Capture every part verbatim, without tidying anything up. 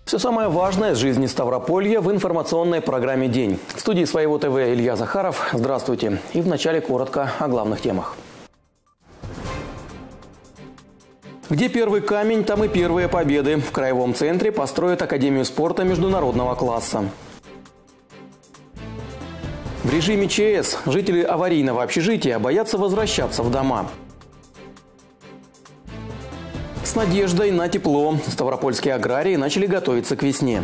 Все самое важное из жизни Ставрополья в информационной программе «День». В студии Своего ТВ Илья Захаров. Здравствуйте. И вначале коротко о главных темах. Где первый камень, там и первые победы. В Краевом центре построят Академию спорта международного класса. В режиме ЧС жители аварийного общежития боятся возвращаться в дома. С надеждой на тепло ставропольские аграрии начали готовиться к весне.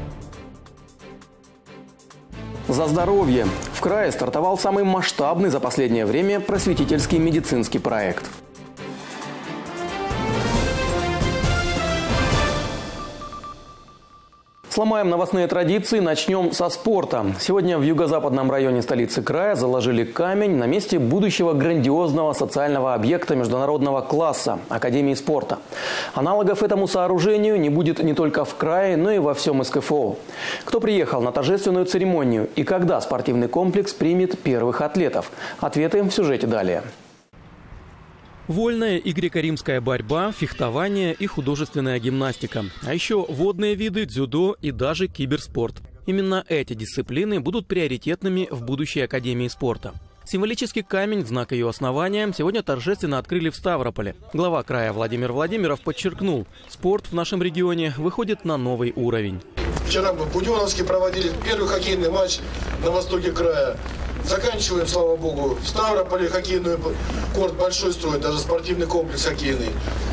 За здоровье. В крае стартовал самый масштабный за последнее время просветительский медицинский проект. Сломаем новостные традиции, начнем со спорта. Сегодня в юго-западном районе столицы края заложили камень на месте будущего грандиозного социального объекта международного класса – Академии спорта. Аналогов этому сооружению не будет не только в крае, но и во всем СКФО. Кто приехал на торжественную церемонию и когда спортивный комплекс примет первых атлетов? Ответы в сюжете далее. Вольная и греко-римская борьба, фехтование и художественная гимнастика. А еще водные виды, дзюдо и даже киберспорт. Именно эти дисциплины будут приоритетными в будущей Академии спорта. Символический камень в знак ее основания сегодня торжественно открыли в Ставрополе. Глава края Владимир Владимиров подчеркнул, спорт в нашем регионе выходит на новый уровень. Вчера мы в Буденновске проводили первый хоккейный матч на востоке края. Заканчиваем, слава богу, в Ставрополе хоккейный корт большой строит, даже спортивный комплекс хоккейный.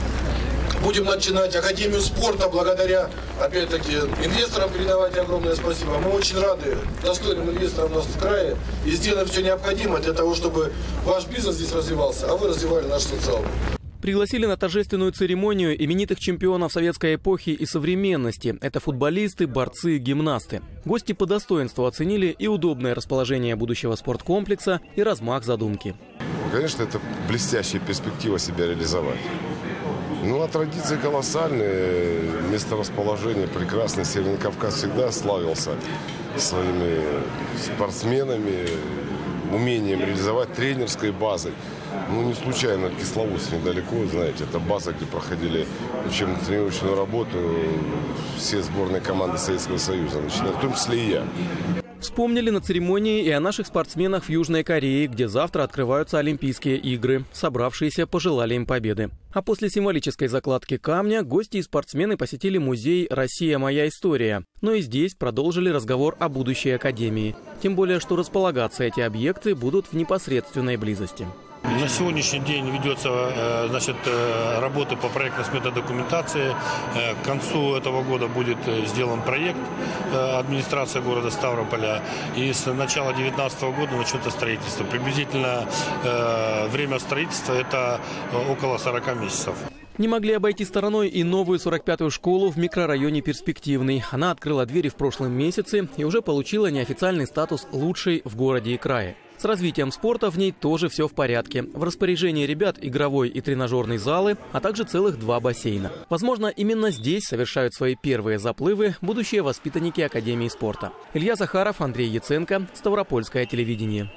Будем начинать Академию спорта благодаря, опять-таки, инвесторам передавать огромное спасибо. Мы очень рады достойным инвесторам у нас в крае и сделаем все необходимое для того, чтобы ваш бизнес здесь развивался, а вы развивали наш социал. Пригласили на торжественную церемонию именитых чемпионов советской эпохи и современности. Это футболисты, борцы, гимнасты. Гости по достоинству оценили и удобное расположение будущего спорткомплекса, и размах задумки. Конечно, это блестящая перспектива себя реализовать. Ну, а традиции колоссальные, месторасположение прекрасное. Северный Кавказ всегда славился своими спортсменами, умением реализовать тренерской базой. Ну, не случайно Кисловодск недалеко, знаете, это база, где проходили учебно-тренировочную работу все сборные команды Советского Союза, начиная, в том числе и я. Вспомнили на церемонии и о наших спортсменах в Южной Корее, где завтра открываются Олимпийские игры. Собравшиеся пожелали им победы. А после символической закладки камня гости и спортсмены посетили музей «Россия. Моя история». Но и здесь продолжили разговор о будущей академии. Тем более, что располагаться эти объекты будут в непосредственной близости. На сегодняшний день ведется, значит, работа по проектно-сметной документации. К концу этого года будет сделан проект администрации города Ставрополя. И с начала две тысячи девятнадцатого года начнется строительство. Приблизительно время строительства – это около сорока месяцев. Не могли обойти стороной и новую сорок пятую школу в микрорайоне Перспективный. Она открыла двери в прошлом месяце и уже получила неофициальный статус лучшей в городе и крае. С развитием спорта в ней тоже все в порядке. В распоряжении ребят игровой и тренажерный залы, а также целых два бассейна. Возможно, именно здесь совершают свои первые заплывы будущие воспитанники Академии спорта. Илья Захаров, Андрей Яценко, Ставропольское телевидение.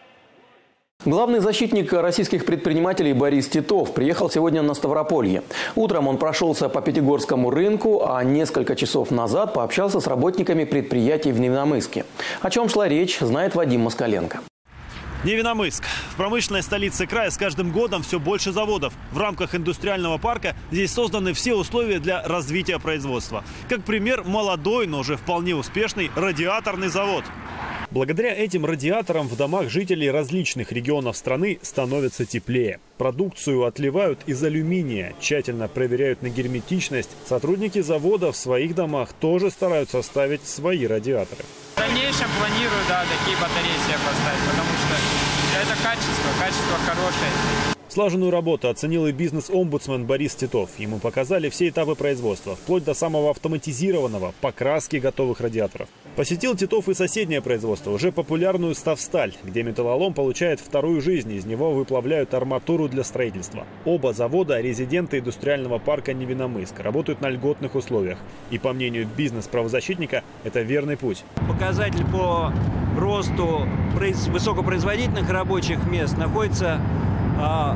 Главный защитник российских предпринимателей Борис Титов приехал сегодня на Ставрополье. Утром он прошелся по Пятигорскому рынку, а несколько часов назад пообщался с работниками предприятий в Невиномысске. О чем шла речь, знает Вадим Москаленко. Невиномысск. В промышленной столице края с каждым годом все больше заводов. В рамках индустриального парка здесь созданы все условия для развития производства. Как пример, молодой, но уже вполне успешный радиаторный завод. Благодаря этим радиаторам в домах жителей различных регионов страны становится теплее. Продукцию отливают из алюминия, тщательно проверяют на герметичность. Сотрудники завода в своих домах тоже стараются ставить свои радиаторы. В дальнейшем планирую, да, такие батареи себе поставить, потому что это качество, качество хорошее. Слаженную работу оценил и бизнес-омбудсмен Борис Титов. Ему показали все этапы производства, вплоть до самого автоматизированного покраски готовых радиаторов. Посетил Титов и соседнее производство, уже популярную Ставсталь, где металлолом получает вторую жизнь, из него выплавляют арматуру для строительства. Оба завода – резиденты индустриального парка Невиномысск, работают на льготных условиях. И по мнению бизнес-правозащитника, это верный путь. Показатель по росту высокопроизводительных рабочих мест находится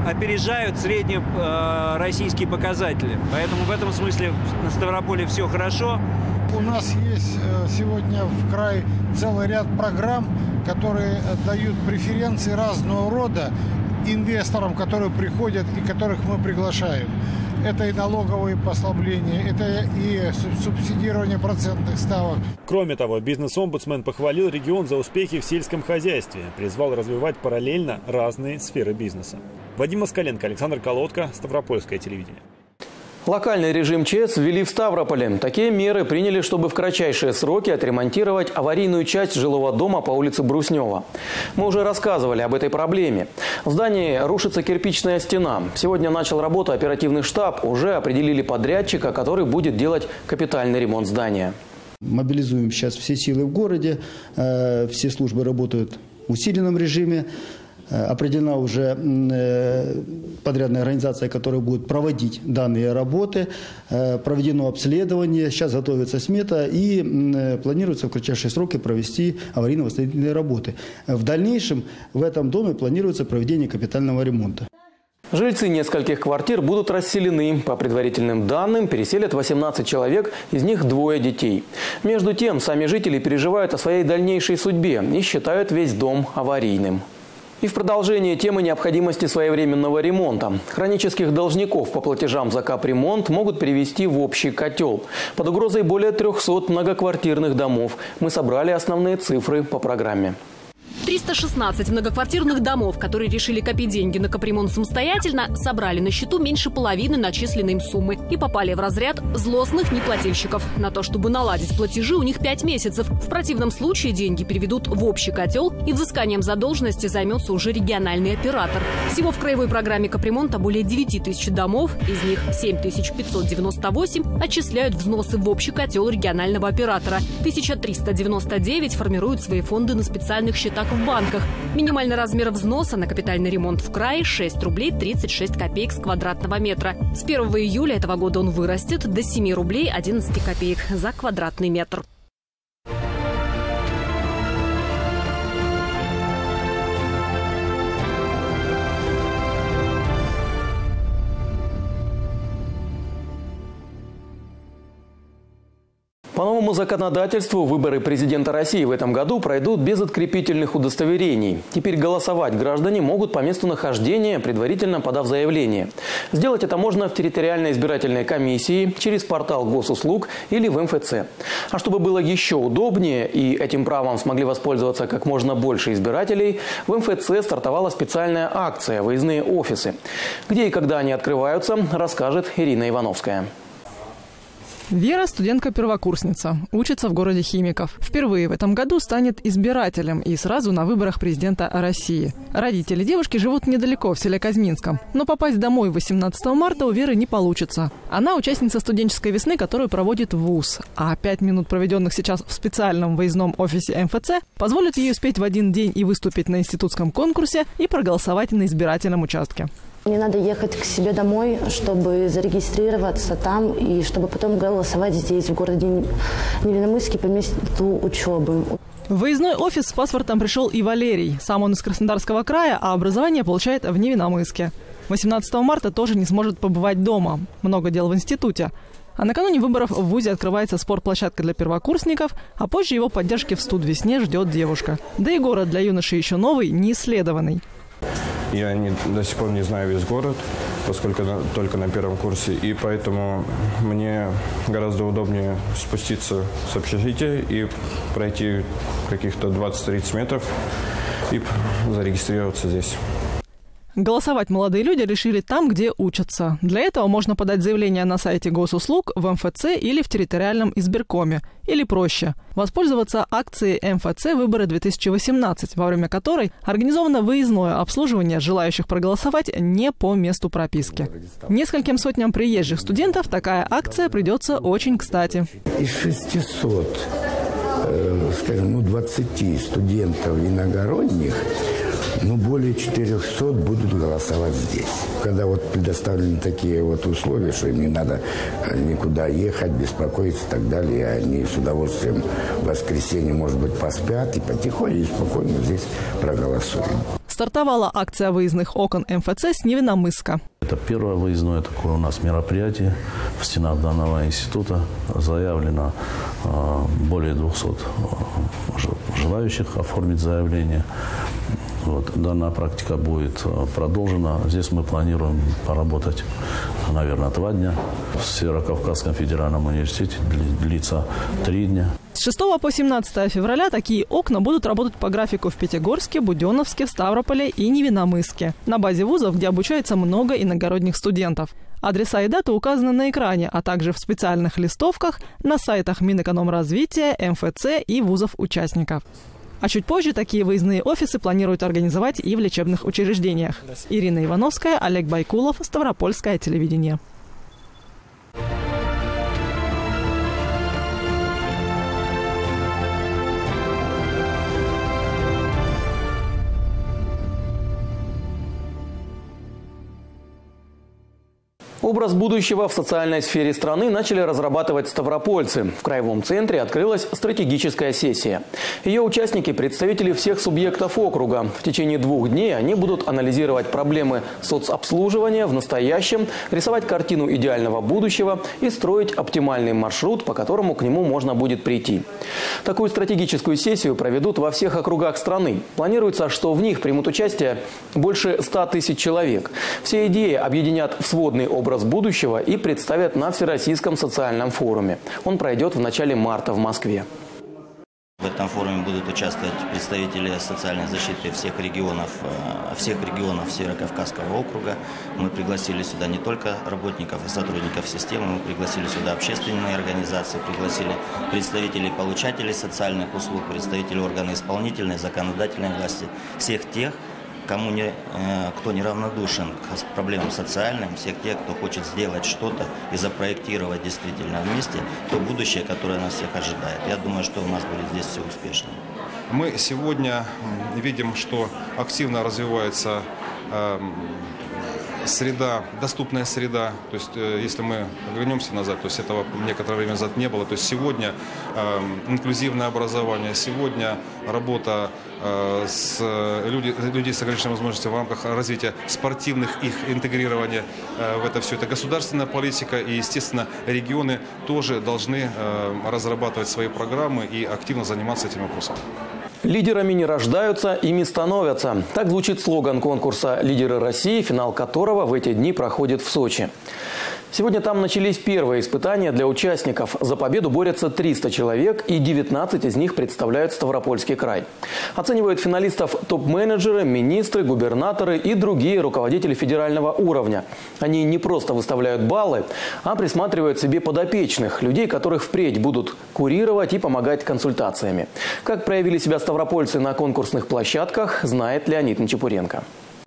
опережают средние э, российские показатели. Поэтому в этом смысле на Ставрополе все хорошо. У нас есть сегодня в крае целый ряд программ, которые дают преференции разного рода инвесторам, которые приходят и которых мы приглашаем. Это и налоговые послабления, это и субсидирование процентных ставок. Кроме того, бизнес-омбудсмен похвалил регион за успехи в сельском хозяйстве, призвал развивать параллельно разные сферы бизнеса. Вадим Москаленко, Александр Колодко, Ставропольское телевидение. Локальный режим ЧС ввели в Ставрополе. Такие меры приняли, чтобы в кратчайшие сроки отремонтировать аварийную часть жилого дома по улице Бруснева. Мы уже рассказывали об этой проблеме. В здании рушится кирпичная стена. Сегодня начал работу оперативный штаб. Уже определили подрядчика, который будет делать капитальный ремонт здания. Мобилизуем сейчас все силы в городе. Все службы работают в усиленном режиме. Определена уже подрядная организация, которая будет проводить данные работы. Проведено обследование, сейчас готовится смета и планируется в кратчайшие сроки провести аварийно-восстановительные работы. В дальнейшем в этом доме планируется проведение капитального ремонта. Жильцы нескольких квартир будут расселены. По предварительным данным, переселят восемнадцать человек, из них двое детей. Между тем, сами жители переживают о своей дальнейшей судьбе и считают весь дом аварийным. И в продолжение темы необходимости своевременного ремонта. Хронических должников по платежам за капремонт могут перевести в общий котел. Под угрозой более трёхсот многоквартирных домов. Мы собрали основные цифры по программе. триста шестнадцать многоквартирных домов, которые решили копить деньги на капремонт самостоятельно, собрали на счету меньше половины начисленной им суммы и попали в разряд злостных неплательщиков. На то, чтобы наладить платежи, у них пять месяцев. В противном случае деньги переведут в общий котел, и взысканием задолженности займется уже региональный оператор. Всего в краевой программе капремонта более девяти тысяч домов, из них семь тысяч пятьсот девяносто восемь отчисляют взносы в общий котел регионального оператора. тысяча триста девяносто девять формируют свои фонды на специальных счетах в банках. Минимальный размер взноса на капитальный ремонт в крае – шесть рублей тридцать шесть копеек с квадратного метра. С первого июля этого года он вырастет до семи рублей одиннадцать копеек за квадратный метр. По новому законодательству выборы президента России в этом году пройдут без открепительных удостоверений. Теперь голосовать граждане могут по месту нахождения, предварительно подав заявление. Сделать это можно в территориальной избирательной комиссии, через портал госуслуг или в эм эф цэ. А чтобы было еще удобнее и этим правом смогли воспользоваться как можно больше избирателей, в эм эф цэ стартовала специальная акция «Выездные офисы». Где и когда они открываются, расскажет Ирина Ивановская. Вера – студентка-первокурсница, учится в городе Химиков. Впервые в этом году станет избирателем и сразу на выборах президента России. Родители девушки живут недалеко, в селе Казьминском. Но попасть домой восемнадцатого марта у Веры не получится. Она участница студенческой весны, которую проводит вуз. А пять минут, проведенных сейчас в специальном выездном офисе эм эф цэ, позволят ей успеть в один день и выступить на институтском конкурсе, и проголосовать на избирательном участке. Мне надо ехать к себе домой, чтобы зарегистрироваться там и чтобы потом голосовать здесь, в городе Невинномысске, по месту учебы. В выездной офис с паспортом пришел и Валерий. Сам он из Краснодарского края, а образование получает в Невинномысске. восемнадцатого марта тоже не сможет побывать дома. Много дел в институте. А накануне выборов в вузе открывается спортплощадка для первокурсников, а позже его поддержки в студвесне ждет девушка. Да и город для юноши еще новый, не исследованный. Я не, до сих пор не знаю весь город, поскольку на, только на первом курсе. И поэтому мне гораздо удобнее спуститься с общежития и пройти каких-то двадцать-тридцать метров и зарегистрироваться здесь. Голосовать молодые люди решили там, где учатся. Для этого можно подать заявление на сайте госуслуг, в эм эф цэ или в территориальном избиркоме. Или проще – воспользоваться акцией эм эф цэ «Выборы-две тысячи восемнадцать», во время которой организовано выездное обслуживание желающих проголосовать не по месту прописки. Нескольким сотням приезжих студентов такая акция придется очень кстати. Из шестисот, э, скажем, ну, двадцати студентов иногородних, ну, более четырехсот будут голосовать здесь. Когда вот предоставлены такие вот условия, что им не надо никуда ехать, беспокоиться и так далее, они с удовольствием в воскресенье, может быть, поспят и потихоньку и спокойно здесь проголосуют. Стартовала акция выездных окон эм эф цэ с Невинномысска. Это первое выездное такое у нас мероприятие в стенах данного института. Заявлено э, более двухсот желающих оформить заявление. Вот. Данная практика будет продолжена. Здесь мы планируем поработать, наверное, два дня. В Северо-Кавказском федеральном университете длится три дня. С шестого по семнадцатое февраля такие окна будут работать по графику в Пятигорске, Буденновске, Ставрополе и Невинномысске. На базе вузов, где обучается много иногородних студентов. Адреса и даты указаны на экране, а также в специальных листовках на сайтах Минэкономразвития, эм эф цэ и вузов-участников. А чуть позже такие выездные офисы планируют организовать и в лечебных учреждениях. Ирина Ивановская, Олег Байкулов, Ставропольское телевидение. Образ будущего в социальной сфере страны начали разрабатывать ставропольцы. В Краевом центре открылась стратегическая сессия. Ее участники – представители всех субъектов округа. В течение двух дней они будут анализировать проблемы соцобслуживания в настоящем, рисовать картину идеального будущего и строить оптимальный маршрут, по которому к нему можно будет прийти. Такую стратегическую сессию проведут во всех округах страны. Планируется, что в них примут участие больше ста тысяч человек. Все идеи объединят в сводный образ будущего и представят на Всероссийском социальном форуме. Он пройдет в начале марта в Москве. В этом форуме будут участвовать представители социальной защиты всех регионов, всех регионов Северо-Кавказского округа. Мы пригласили сюда не только работников и сотрудников системы, мы пригласили сюда общественные организации, пригласили представителей получателей социальных услуг, представителей органов исполнительной, законодательной власти, всех тех, кому не, кто неравнодушен к проблемам социальным, всех тех, кто хочет сделать что-то и запроектировать действительно вместе то будущее, которое нас всех ожидает. Я думаю, что у нас будет здесь все успешно. Мы сегодня видим, что активно развивается э, среда, доступная среда. То есть, э, если мы вернемся назад, то есть этого некоторое время назад не было. То есть сегодня э, инклюзивное образование, сегодня работа э, с люди, людей с ограниченными возможностями в рамках развития спортивных, их интегрирования э, в это все. Это государственная политика, и, естественно, регионы тоже должны э, разрабатывать свои программы и активно заниматься этим вопросом. Лидерами не рождаются, ими становятся. Так звучит слоган конкурса «Лидеры России», финал которого в эти дни проходит в Сочи. Сегодня там начались первые испытания для участников. За победу борются триста человек, и девятнадцать из них представляют Ставропольский край. Оценивают финалистов топ-менеджеры, министры, губернаторы и другие руководители федерального уровня. Они не просто выставляют баллы, а присматривают себе подопечных, людей, которых впредь будут курировать и помогать консультациями. Как проявили себя ставропольцы на конкурсных площадках, знает Леонид Нечепуренко.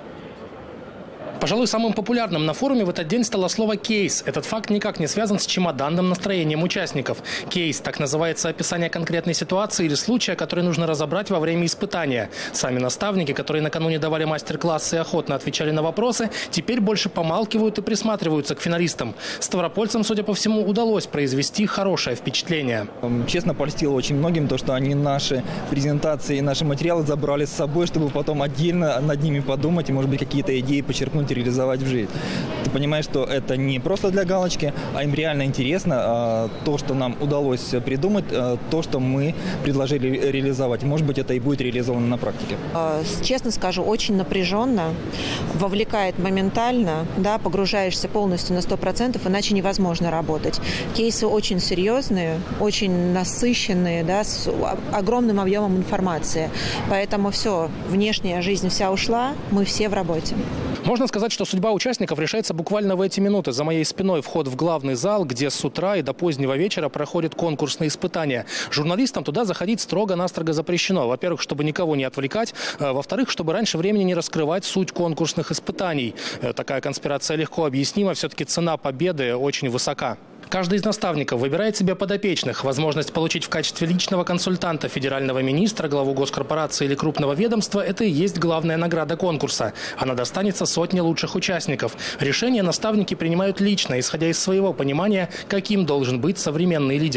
Пожалуй, самым популярным на форуме в этот день стало слово «кейс». Этот факт никак не связан с чемоданным настроением участников. Кейс – так называется описание конкретной ситуации или случая, который нужно разобрать во время испытания. Сами наставники, которые накануне давали мастер-классы и охотно отвечали на вопросы, теперь больше помалкивают и присматриваются к финалистам. Ставропольцам, судя по всему, удалось произвести хорошее впечатление. Честно, польстило очень многим то, что они наши презентации и наши материалы забрали с собой, чтобы потом отдельно над ними подумать и, может быть, какие-то идеи почерпнуть, реализовать в жизнь. Ты понимаешь, что это не просто для галочки, а им реально интересно а, то, что нам удалось придумать, а, то, что мы предложили реализовать. Может быть, это и будет реализовано на практике. Честно скажу, очень напряженно, вовлекает моментально, да, погружаешься полностью на сто процентов, иначе невозможно работать. Кейсы очень серьезные, очень насыщенные, да, с огромным объемом информации. Поэтому все, внешняя жизнь вся ушла, мы все в работе. Можно сказать, что судьба участников решается буквально в эти минуты. За моей спиной вход в главный зал, где с утра и до позднего вечера проходят конкурсные испытания. Журналистам туда заходить строго-настрого запрещено. Во-первых, чтобы никого не отвлекать. Во-вторых, чтобы раньше времени не раскрывать суть конкурсных испытаний. Такая конспирация легко объяснима. Все-таки цена победы очень высока. Каждый из наставников выбирает себе подопечных. Возможность получить в качестве личного консультанта федерального министра, главу госкорпорации или крупного ведомства – это и есть главная награда конкурса. Она достанется сотне лучших участников. Решения наставники принимают лично, исходя из своего понимания, каким должен быть современный лидер.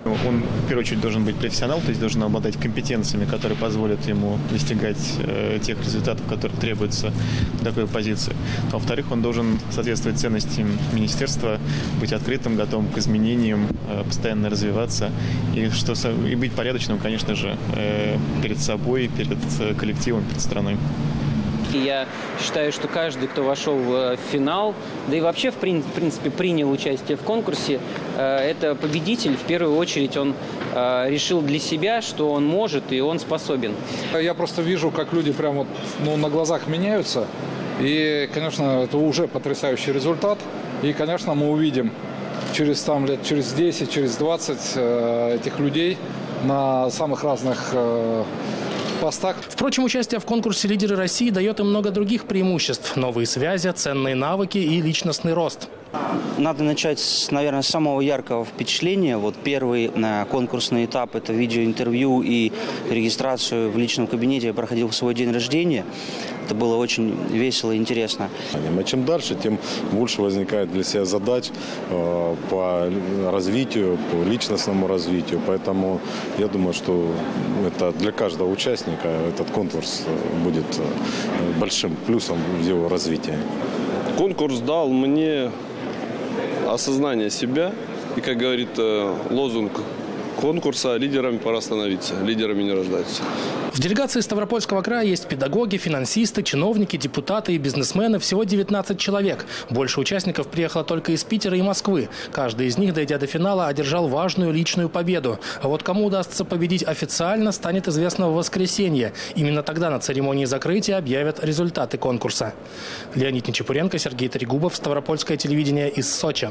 Он, в первую очередь, должен быть профессионал, то есть должен обладать компетенциями, которые позволят ему достигать э, тех результатов, которые требуются в такой позиции. А во-вторых, он должен соответствовать ценностям министерства, быть открытым, готовым к изменениям, э, постоянно развиваться и, что, и быть порядочным, конечно же, э, перед собой, перед коллективом, перед страной. Я считаю, что каждый, кто вошел в финал, да и вообще, в принципе, принял участие в конкурсе, это победитель. В первую очередь он решил для себя, что он может и он способен. Я просто вижу, как люди прямо вот, ну, на глазах меняются. И, конечно, это уже потрясающий результат. И, конечно, мы увидим через там, лет через десять, через двадцать этих людей на самых разных постах. Впрочем, участие в конкурсе «Лидеры России» дает им много других преимуществ. Новые связи, ценные навыки и личностный рост. Надо начать, с, наверное, с самого яркого впечатления. Вот первый э, конкурсный этап – это видеоинтервью и регистрацию в личном кабинете. Я проходил в свой день рождения. Это было очень весело и интересно. А чем дальше, тем больше возникает для себя задач э, по развитию, по личностному развитию. Поэтому я думаю, что это для каждого участника этот конкурс будет большим плюсом в его развитии. Конкурс дал мне осознание себя. И, как говорит лозунг конкурса, лидерами пора становиться, лидерами не рождаются. В делегации Ставропольского края есть педагоги, финансисты, чиновники, депутаты и бизнесмены. Всего девятнадцать человек. Больше участников приехало только из Питера и Москвы. Каждый из них, дойдя до финала, одержал важную личную победу. А вот кому удастся победить официально, станет известно в воскресенье. Именно тогда на церемонии закрытия объявят результаты конкурса. Леонид Нечепуренко, Сергей Трегубов, Ставропольское телевидение из Сочи.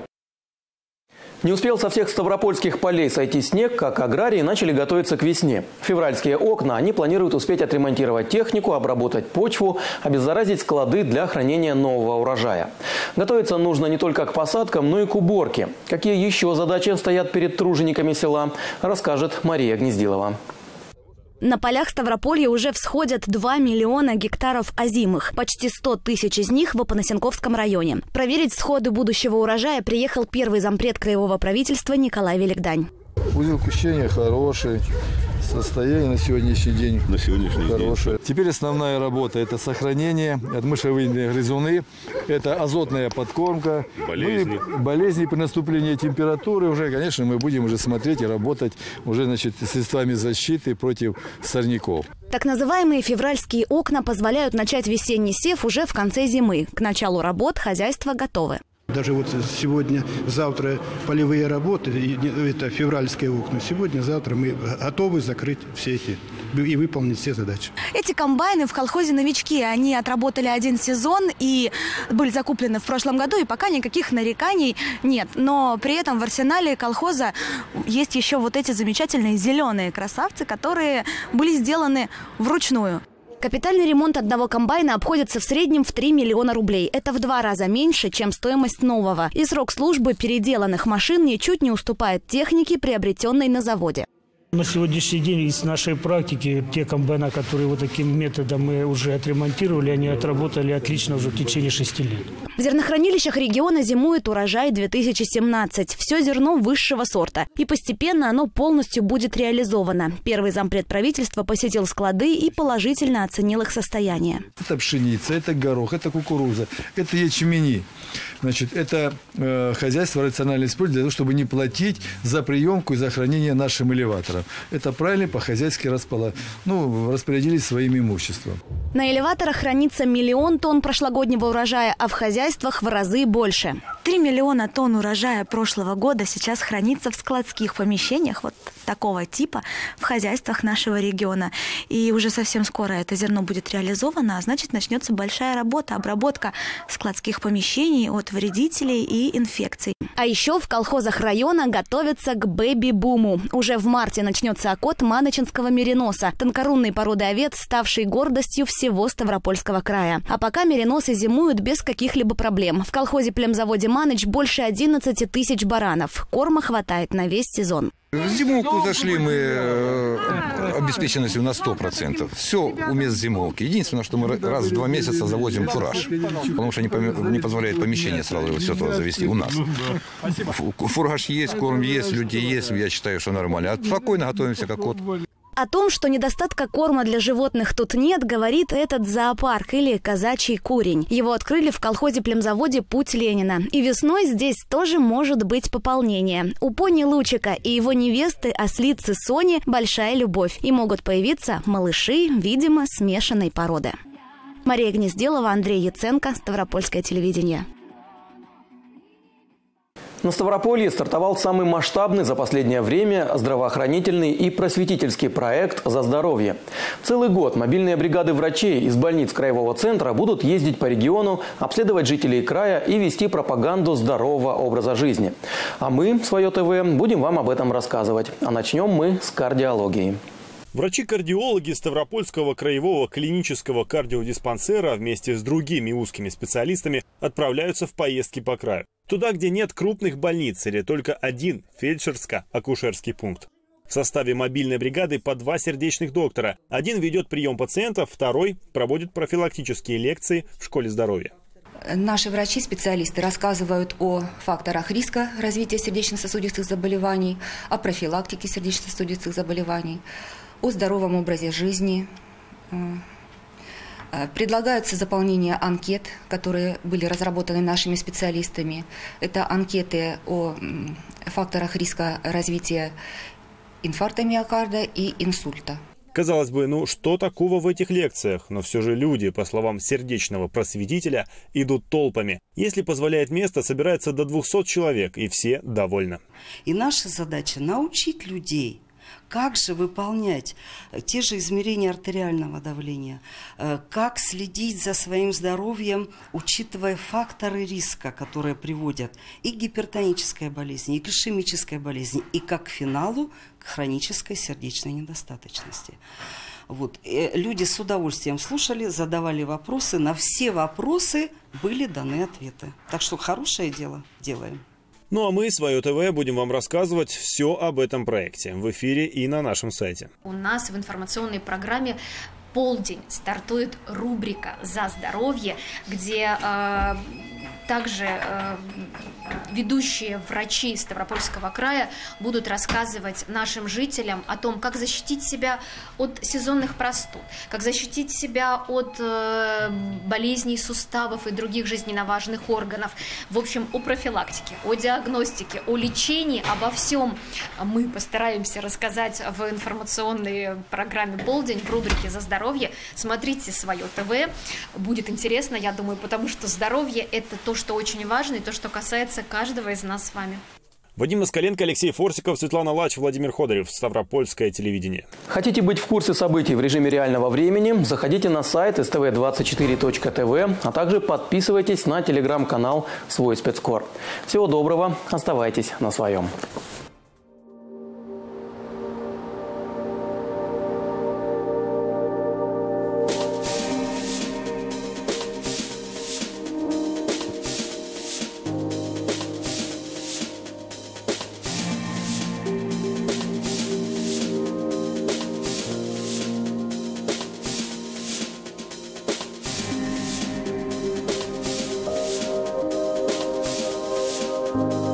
Не успел со всех ставропольских полей сойти снег, как аграрии начали готовиться к весне. Февральские окна они планируют успеть отремонтировать технику, обработать почву, обеззаразить склады для хранения нового урожая. Готовиться нужно не только к посадкам, но и к уборке. Какие еще задачи стоят перед тружениками села, расскажет Мария Гнездилова. На полях Ставрополья уже всходят два миллиона гектаров озимых. Почти сто тысяч из них в Опанасенковском районе. Проверить сходы будущего урожая приехал первый зампред краевого правительства Николай Великдань. Узел кущения хороший. Состояние на сегодняшний день на сегодняшний хорошее. День. Теперь основная работа – это сохранение, отмышевые грызуны, это азотная подкормка. Болезни. Ну болезни при наступлении температуры уже, конечно, мы будем уже смотреть и работать уже, значит, средствами защиты против сорняков. Так называемые февральские окна позволяют начать весенний сев уже в конце зимы. К началу работ хозяйства готовы. Даже вот сегодня, завтра полевые работы, это февральские окна. Сегодня, завтра мы готовы закрыть все эти и выполнить все задачи. Эти комбайны в колхозе «Новички», они отработали один сезон и были закуплены в прошлом году, и пока никаких нареканий нет. Но при этом в арсенале колхоза есть еще вот эти замечательные зеленые красавцы, которые были сделаны вручную. Капитальный ремонт одного комбайна обходится в среднем в три миллиона рублей. Это в два раза меньше, чем стоимость нового. И срок службы переделанных машин ничуть не уступает технике, приобретенной на заводе. На сегодняшний день из нашей практики те комбайны, которые вот таким методом мы уже отремонтировали, они отработали отлично уже в течение шести лет. В зернохранилищах региона зимует урожай две тысячи семнадцать. Все зерно высшего сорта. И постепенно оно полностью будет реализовано. Первый зампред правительства посетил склады и положительно оценил их состояние. Это пшеница, это горох, это кукуруза, это ячмени. Значит, это э, хозяйство рационально использует для того, чтобы не платить за приемку и за хранение нашим элеватором. Это правильно по-хозяйски распола... ну, распорядились своим имуществом. На элеваторах хранится миллион тонн прошлогоднего урожая, а в хозяйствах в разы больше. Три миллиона тонн урожая прошлого года сейчас хранится в складских помещениях вот такого типа в хозяйствах нашего региона. И уже совсем скоро это зерно будет реализовано, а значит начнется большая работа, обработка складских помещений от вредителей и инфекций. А еще в колхозах района готовятся к бэби-буму. Уже в марте начнется окот маночинского мериноса, тонкорунной породы овец, ставшей гордостью всего Ставропольского края. А пока мериносы зимуют без каких-либо проблем. В колхозе племзаводе «Маныч» больше одиннадцати тысяч баранов. Корма хватает на весь сезон. В зимовку зашли мы э, обеспеченностью на сто процентов. Все у мест зимовки. Единственное, что мы раз в два месяца завозим фураж, потому что не, пом- не позволяет помещение сразу все это завести у нас. Фураж есть, корм есть, люди есть, я считаю, что нормально. А спокойно готовимся как кот. О том, что недостатка корма для животных тут нет, говорит этот зоопарк или казачий курень. Его открыли в колхозе-племзаводе «Путь Ленина». И весной здесь тоже может быть пополнение. У пони Лучика и его невесты, ослицы Сони, большая любовь. И могут появиться малыши, видимо, смешанной породы. Мария Гнезделова, Андрей Яценко, Ставропольское телевидение. На Ставрополье стартовал самый масштабный за последнее время здравоохранительный и просветительский проект «За здоровье». Целый год мобильные бригады врачей из больниц краевого центра будут ездить по региону, обследовать жителей края и вести пропаганду здорового образа жизни. А мы, свое ТВ, будем вам об этом рассказывать. А начнем мы с кардиологии. Врачи-кардиологи Ставропольского краевого клинического кардиодиспансера вместе с другими узкими специалистами отправляются в поездки по краю. Туда, где нет крупных больниц или только один фельдшерско-акушерский пункт. В составе мобильной бригады по два сердечных доктора. Один ведет прием пациентов, второй проводит профилактические лекции в школе здоровья. Наши врачи-специалисты рассказывают о факторах риска развития сердечно-сосудистых заболеваний, о профилактике сердечно-сосудистых заболеваний, о здоровом образе жизни. Предлагается заполнение анкет, которые были разработаны нашими специалистами. Это анкеты о факторах риска развития инфаркта миокарда и инсульта. Казалось бы, ну что такого в этих лекциях? Но все же люди, по словам сердечного просветителя, идут толпами. Если позволяет место, собирается до двухсот человек, и все довольны. И наша задача научить людей, как же выполнять те же измерения артериального давления, как следить за своим здоровьем, учитывая факторы риска, которые приводят и к гипертонической болезни, и к ишемической болезни, и как к финалу к хронической сердечной недостаточности. Вот. Люди с удовольствием слушали, задавали вопросы, на все вопросы были даны ответы. Так что хорошее дело делаем. Ну а мы, свое ТВ, будем вам рассказывать все об этом проекте в эфире и на нашем сайте. У нас в информационной программе «Полдень» стартует рубрика «За здоровье», где э, также э, ведущие врачи Ставропольского края будут рассказывать нашим жителям о том, как защитить себя от сезонных простуд, как защитить себя от э, болезней суставов и других жизненно важных органов. В общем, о профилактике, о диагностике, о лечении, обо всем мы постараемся рассказать в информационной программе «Полдень» в рубрике «За здоровье». Смотрите свое ТВ, будет интересно, я думаю, потому что здоровье – это то, что очень важно, и то, что касается каждого из нас с вами. Вадим Москаленко, Алексей Форсиков, Светлана Лач, Владимир Ходорев, Ставропольское телевидение. Хотите быть в курсе событий в режиме реального времени? Заходите на сайт эс тэ вэ двадцать четыре точка тэ вэ, а также подписывайтесь на телеграм-канал «Свой спецкор». Всего доброго, оставайтесь на своем. Thank you.